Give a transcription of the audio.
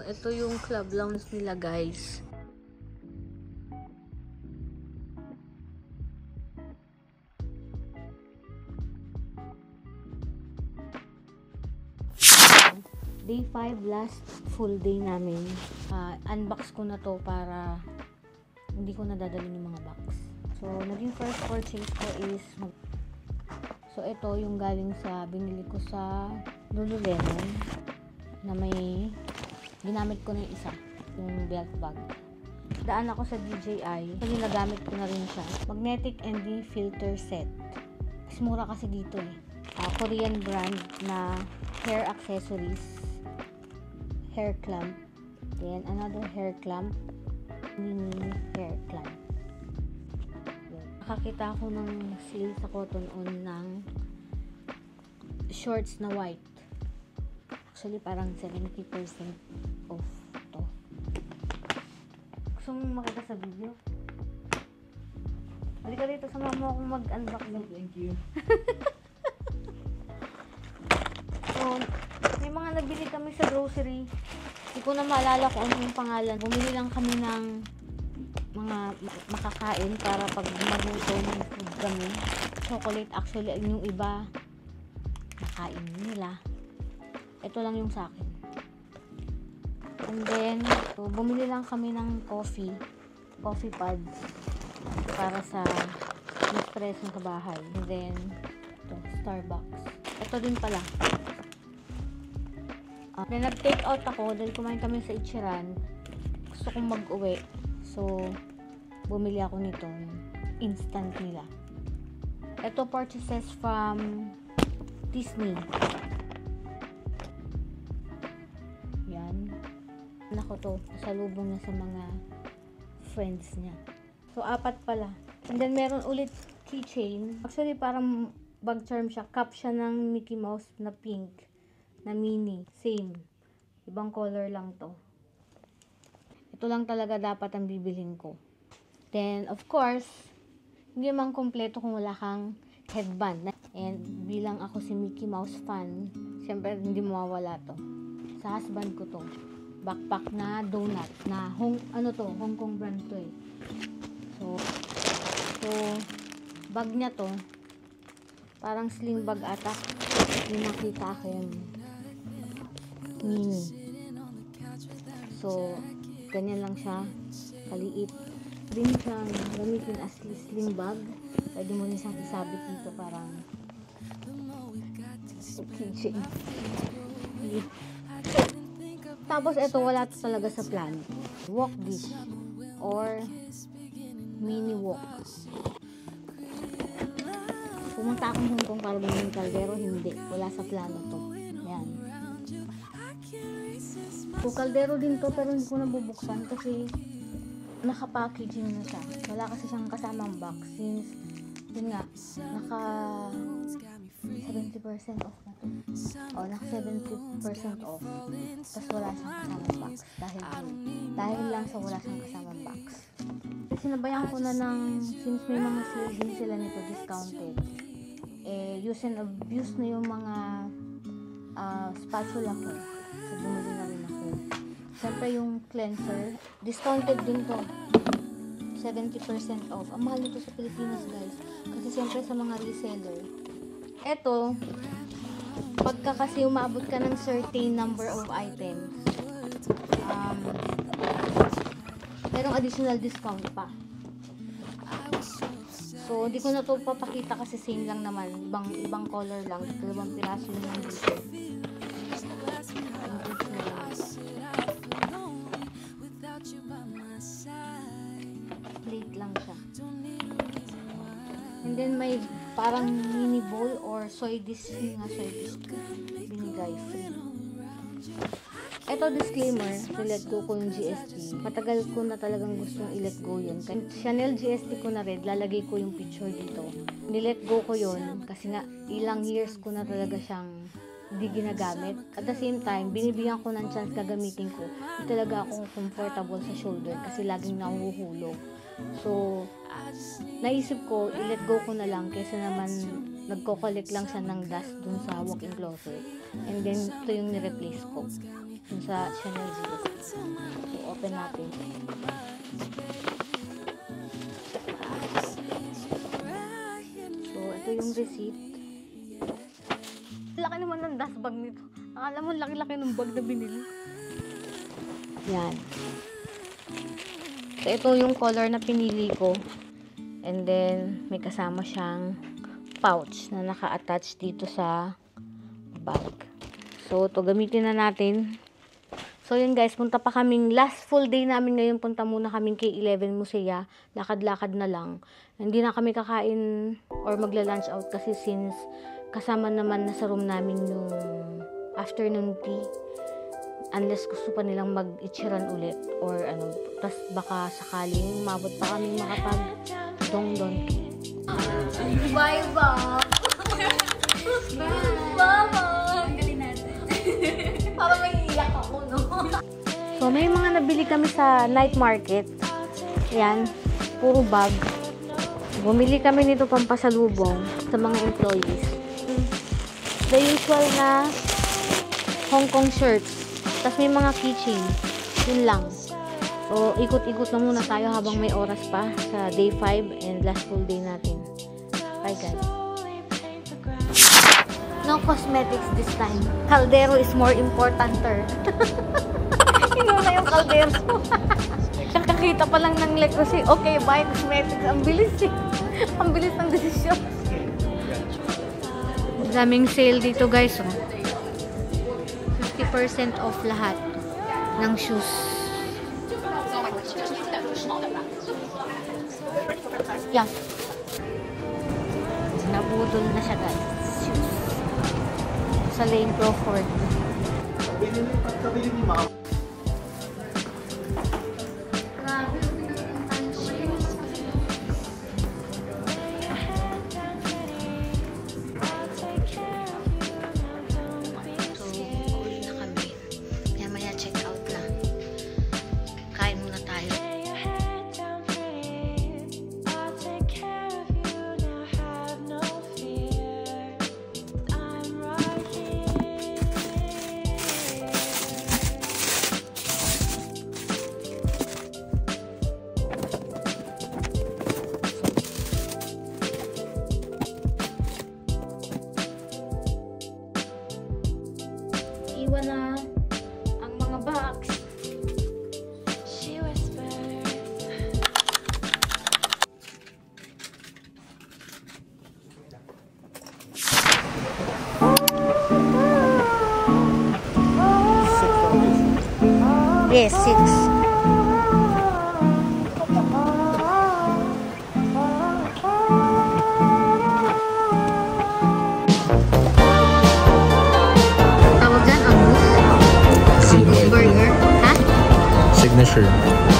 ito yung club lounge nila, guys. Day 5, last full day namin. Unbox ko na to para hindi ko nadadalhin yung mga box. So, naging first purchase ko is so, ito yung galing sa binili ko sa Lululemon na may ginamit ko na yung isa, yung belt bag. Daan ako sa DJI kasi nagamit ko na rin siya. Magnetic ND filter set. Mas mura kasi dito eh. Korean brand na hair accessories. Hair clamp. Then, another hair clamp. Mini hair clamp. Nakakita ako ng sale sa Cotton On ng shorts na white. Actually, parang 70% off to. Gusto mong makita sa video? Halika dito, sama mo akong mag-unbox. Thank you. So, may mga nabili kami sa grocery. Hindi ko na maalala kung ano yung pangalan. Bumili lang kami ng mga makakain para pag magutom food kami. Chocolate, actually, yung iba nakain nila. Ito lang yung sa akin. And then, so, bumili lang kami ng coffee pads para sa Nespresso sa bahay. And then, ito, Starbucks. Ito din pala. Then, nag-take out ako dahil kumain kami sa Ichiran. Gusto kong mag-uwi. So, bumili ako nitong instant nila. Ito, purchases from Disney. Yan. Nako to, pasalubong na sa mga friends niya. So, 4 pala. And then, meron ulit keychain. Actually, parang bag charm siya. Cup siya ng Mickey Mouse na pink. Na mini. Same. Ibang color lang to. Ito lang talaga dapat ang bibilhin ko. Then, of course, hindi man kompleto kung wala kang headband. And bilang ako si Mickey Mouse fan, syempre hindi mawawala to. Sa husband ko to. Backpack na donut na Hong Kong brand to eh. So bag niya to. Parang sling bag ata. Yung nakita ko yung mini. So, ganyan lang siya. Kaliit. Din siyang gamitin as sling bag. Pwede mo rin siyang isabit dito parang kitchen. Tapos ito wala to talaga sa plan. Walk dish or mini walk. Pumunta akong Hong Kong para bumili ng kaldero, hindi. Wala sa plano to. Yan. So, kaldero din to pero hindi ko nabubuksan kasi naka-packaging na siya. Wala kasi siyang kasamang box since yun nga, naka 70% off na to. O, naka 70% off. Tapos wala siyang kasamang box. Dahil lang sa wala siyang kasamang box. Sinabayan ko na ng, since may mga sale din sila nito discounted, use and abuse na yung mga spatula ko. So, bumili na rin ako. Siyempre yung cleanser, discounted din to. 70% off. Ang mahal nito sa Pilipinas, guys. Kasi siyempre sa mga reseller. Eto, pagka kasi umabot ka ng certain number of items, merong additional discount pa. So, hindi ko na to papakita kasi same lang naman. Ibang color lang. 2 piraso lang dito. Plate lang siya. And then may parang mini bowl or soy dish binigay free. Ito disclaimer, let go ko yung GST. Matagal ko na talagang gustong i-let go yun. Chanel GST ko na red, lalagay ko yung picture dito. Ni-let go ko yun kasi nga ilang years ko na talaga siyang hindi ginagamit. At the same time, binibigyan ko ng chance gagamitin ko. Hindi talaga ako comfortable sa shoulder kasi laging nahuhulog. So, naisip ko, i-let go ko na lang kaysa naman nagko-collect lang siya ng dust dun sa walk-in closet. And then, ito yung ni-replace ko. dun sa Chanel Zero. So, open natin. So, ito yung receipt. Laki naman ng dust bag nito. Akala mo laki-laki ng bag na binili. Yan. So, ito yung color na pinili ko. And then, may kasama siyang pouch na naka-attach dito sa bag. So, ito gamitin na natin. So, yun guys, punta pa kaming last full day namin ngayon. Punta muna kaming K11 Musea. Lakad-lakad na lang. Hindi na kami kakain or magla-lunch out kasi since kasama naman na sa room namin yung afternoon tea. Unless gusto pa nilang mag-ichiran ulit or ano. Tas baka sakaling mabot pa kaming makapag-dong-dong. Bye, Bob! Mama! Galing natin. Para may iyak ako, no? So, may mga nabili kami sa night market. Ayan, puro bag. Bumili kami nito pampasalubong sa mga employees. The usual na Hong Kong shirts. Tapos may mga keychain. Yun lang. So, ikot-ikot na muna tayo habang may oras pa sa day 5 and last full day natin. Bye, guys. No cosmetics this time. Caldero is more importanter. Inuna yung caldero. Kakakita pa lang ng leprosy. Okay, buy cosmetics. Ang bilis eh. Ang bilis ng desisyon. Daming sale dito guys. Oh. 50% off lahat ng shoes. Yan. Nabudol na siya guys. Shoes. Sa Lane Crawford. Grabe. Iwan na ang mga box. Yes, 6. Signature.